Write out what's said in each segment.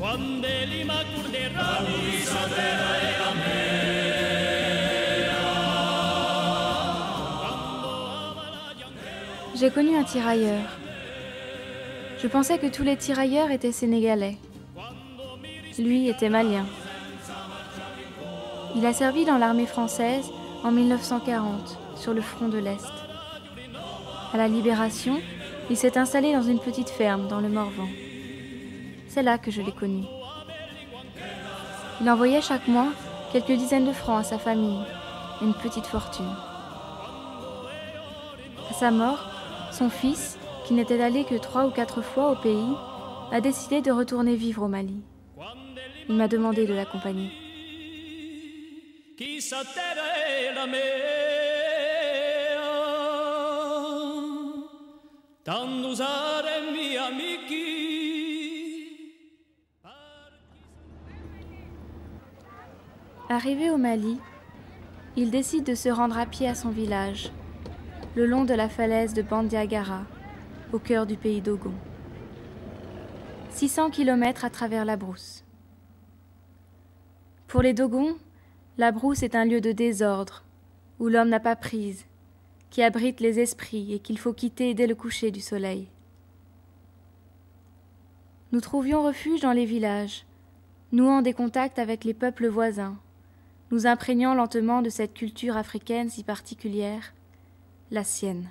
J'ai connu un tirailleur. Je pensais que tous les tirailleurs étaient sénégalais. Lui était malien. Il a servi dans l'armée française en 1940, sur le front de l'Est. À la Libération, il s'est installé dans une petite ferme dans le Morvan. C'est là que je l'ai connu. Il envoyait chaque mois quelques dizaines de francs à sa famille et une petite fortune. À sa mort, son fils, qui n'était allé que 3 ou 4 fois au pays, a décidé de retourner vivre au Mali. Il m'a demandé de l'accompagner. Arrivé au Mali, il décide de se rendre à pied à son village, le long de la falaise de Bandiagara, au cœur du pays Dogon. 600 kilomètres à travers la brousse. Pour les Dogons, la brousse est un lieu de désordre, où l'homme n'a pas prise, qui abrite les esprits et qu'il faut quitter dès le coucher du soleil. Nous trouvions refuge dans les villages, nouant des contacts avec les peuples voisins, nous imprégnant lentement de cette culture africaine si particulière, la sienne.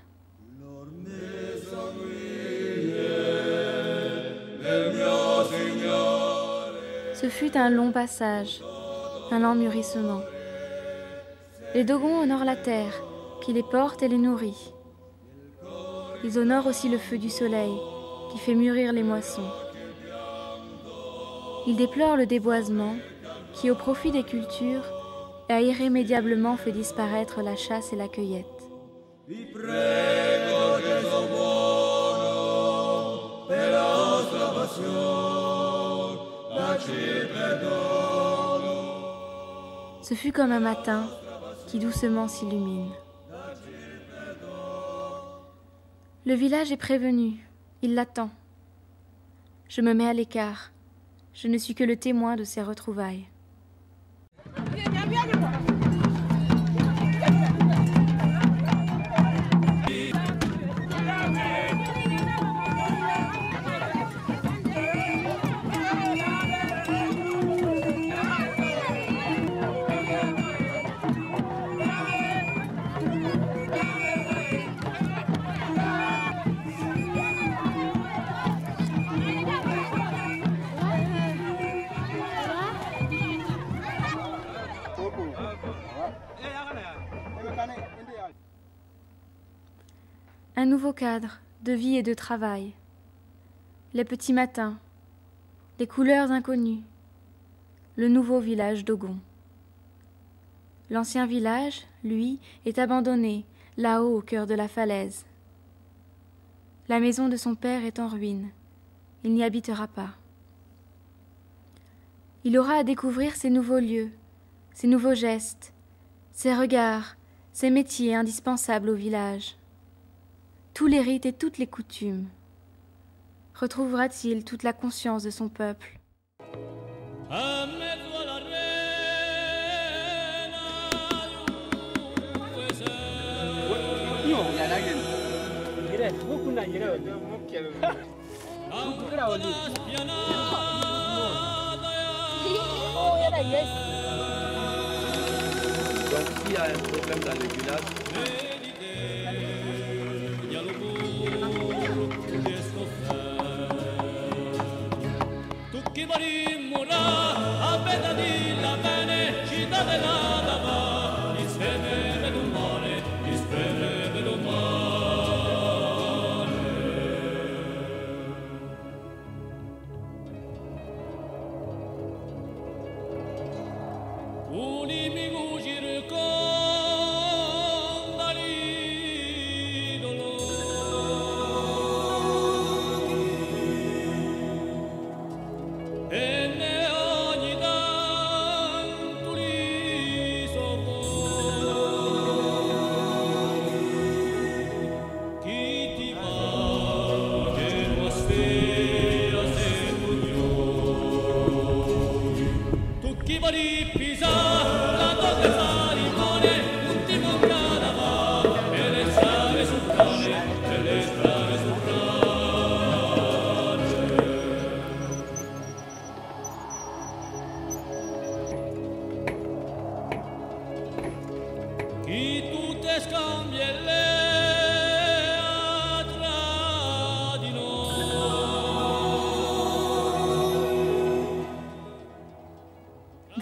Ce fut un long passage, un lent mûrissement. Les Dogons honorent la terre, qui les porte et les nourrit. Ils honorent aussi le feu du soleil, qui fait mûrir les moissons. Ils déplorent le déboisement, qui, au profit des cultures, a irrémédiablement fait disparaître la chasse et la cueillette. Ce fut comme un matin qui doucement s'illumine. Le village est prévenu, il l'attend. Je me mets à l'écart, je ne suis que le témoin de ces retrouvailles. Un nouveau cadre de vie et de travail. Les petits matins, les couleurs inconnues, le nouveau village Dogon. L'ancien village, lui, est abandonné, là-haut au cœur de la falaise. La maison de son père est en ruine. Il n'y habitera pas. Il aura à découvrir ces nouveaux lieux, ces nouveaux gestes, ces regards, ces métiers indispensables au village. Tous les rites et toutes les coutumes. Retrouvera-t-il toute la conscience de son peuple? Donc s'il y a un problème dans le village,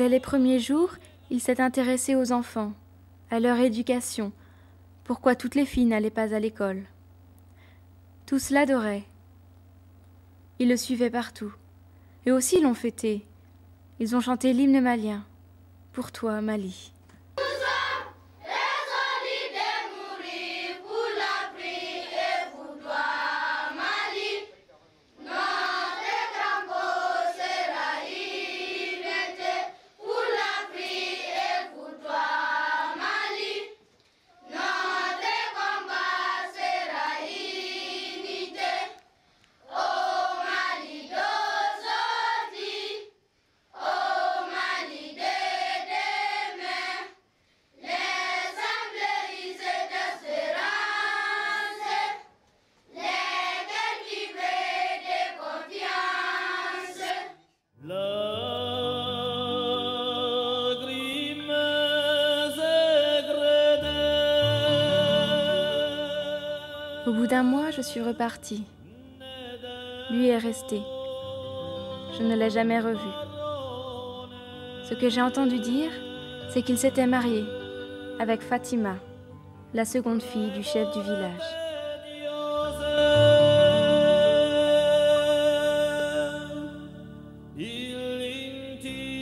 Dès les premiers jours, il s'est intéressé aux enfants, à leur éducation, pourquoi toutes les filles n'allaient pas à l'école. Tous l'adoraient. Ils le suivaient partout. Eux aussi l'ont fêté. Ils ont chanté l'hymne malien. Pour toi, Mali. Au bout d'un mois, je suis repartie. Lui est resté. Je ne l'ai jamais revu. Ce que j'ai entendu dire, c'est qu'il s'était marié avec Fatima, la seconde fille du chef du village. Il